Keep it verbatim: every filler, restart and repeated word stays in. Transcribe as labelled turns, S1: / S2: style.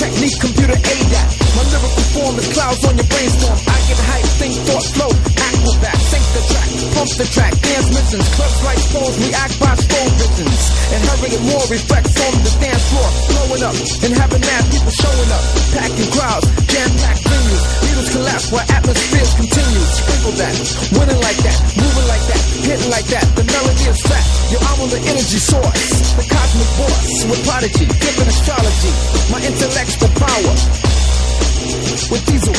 S1: technique, computer aid that. My lyrical form is clouds on your brainstorm. I get hype, think, thought, flow, acrobat. Sync the track, pump the track, dance missions. Clubs like phones, react by slow visions. And hurry and more reflects on the dance floor. Blowing up and having mad people showing up. Packing crowds, jam-packed venues. Needles collapse while atmospheres continue. Sprinkle that, winning like that, moving like that, hitting like that. The melody is fat. Yo, I'm on the energy source. The cosmic boss with prodigy, different astrology. My intellectual power with diesel